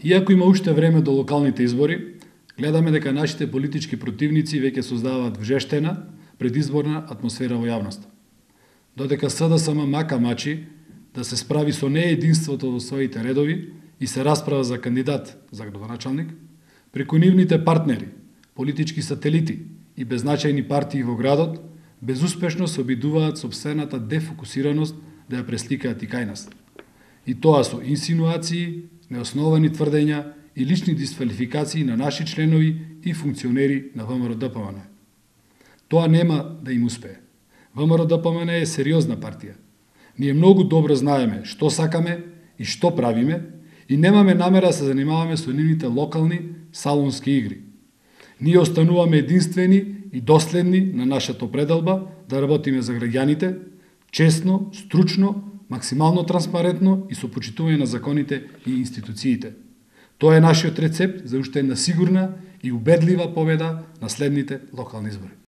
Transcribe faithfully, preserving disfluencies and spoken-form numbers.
Иако има уште време до локалните избори, гледаме дека нашите политички противници веќе создаваат вжештена, предизборна атмосфера во јавноста. Додека СДСМ мака мачи да се справи со неединството во своите редови и се расправа за кандидат за градоначалник, преку нивните партнери, политички сателити и беззначајни партии во градот, безуспешно се обидуваат сопствената дефокусираност да ја пресликаат и кај нас. И тоа со инсинуации, неосновани тврдења и лични дисквалификации на наши членови и функционери на ВМРО-ДПМН. Тоа нема да им успее. ВМРО-ДПМН е сериозна партија. Ние многу добро знаеме што сакаме и што правиме и немаме намера да се занимаваме со нивните локални салонски игри. Ние остануваме единствени и доследни на нашата пределба да работиме за граѓаните, честно, стручно, максимално транспарентно и со почитување на законите и институциите. Тоа е нашиот рецепт за уште една сигурна и убедлива победа на следните локални избори.